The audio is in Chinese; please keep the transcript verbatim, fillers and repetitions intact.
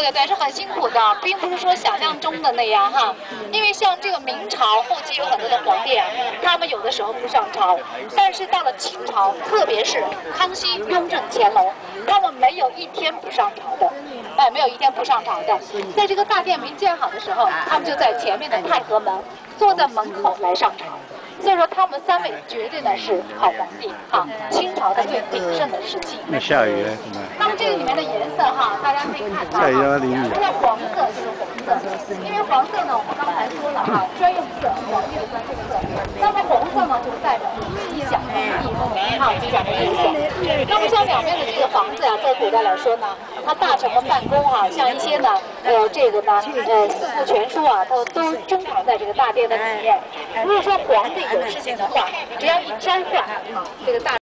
对对，是很辛苦的，并不是说想象中的那样哈。因为像这个明朝后期有很多的皇帝啊，他们有的时候不上朝，但是到了清朝，特别是康熙、雍正、乾隆，他们没有一天不上朝的。哎，没有一天不上朝的。在这个大殿没建好的时候，他们就在前面的太和门，坐在门口来上朝。所以说，他们三位绝对呢是好皇帝啊，清朝的最鼎盛的时期。 那下雨了，怎么？ 那么这个里面的颜色哈，大家可以看到下雨要哈， 淋雨。 除了黄色就是红色，因为黄色呢，我们刚才说了哈，专用色，皇帝的专用色。那么红色呢，就是代表吉祥的意思，啊，吉祥的意思。那么像两边的这个房子呀、啊，在古代来说呢，它大臣们办公啊，像一些呢，呃，这个呢，呃，四库全书啊，它都珍藏在这个大殿的里面。如果说皇帝有事情的话，只要一召唤啊，这个大